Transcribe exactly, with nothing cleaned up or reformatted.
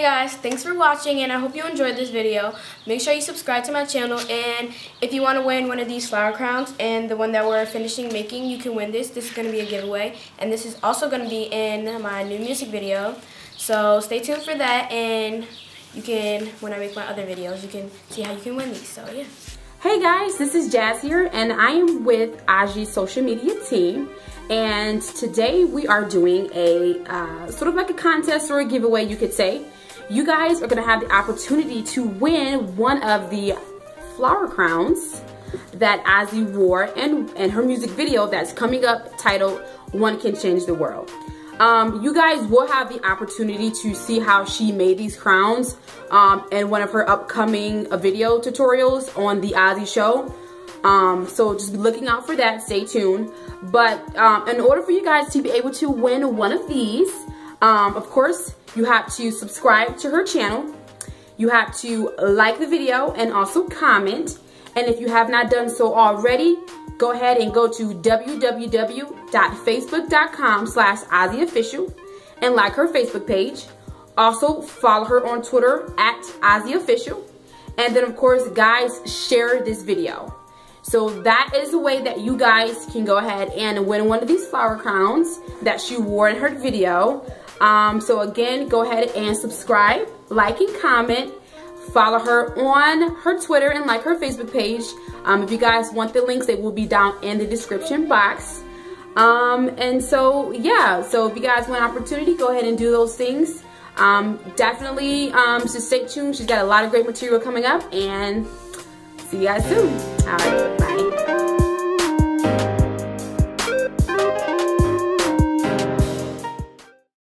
guys, thanks for watching, and I hope you enjoyed this video. Make sure you subscribe to my channel, and if you want to win one of these flower crowns and the one that we're finishing making, you can win this. This is going to be a giveaway, and this is also going to be in my new music video. So stay tuned for that, and you can, when I make my other videos, you can see how you can win these. So yeah. Hey guys, this is Jazz here, and I am with Aji's social media team. And today we are doing a uh, sort of like a contest or a giveaway, you could say. You guys are going to have the opportunity to win one of the flower crowns that Aji wore in, in her music video that's coming up, titled One Can Change the World. Um, you guys will have the opportunity to see how she made these crowns um, in one of her upcoming uh, video tutorials on the Aji show. Um, so just be looking out for that. Stay tuned. But um, in order for you guys to be able to win one of these, um, of course, you have to subscribe to her channel. You have to like the video and also comment. And if you have not done so already, go ahead and go to w w w dot facebook dot com slash Aji Official and like her Facebook page. Also follow her on Twitter at Aji Official. And then of course, guys, share this video. So that is the way that you guys can go ahead and win one of these flower crowns that she wore in her video. Um, so again, go ahead and subscribe, like, and comment. Follow her on her Twitter and like her Facebook page. Um, if you guys want the links, they will be down in the description box. Um, and so, yeah, so if you guys want an opportunity, go ahead and do those things. Um, definitely, um, just stay tuned. She's got a lot of great material coming up, and see you guys soon. All right, bye.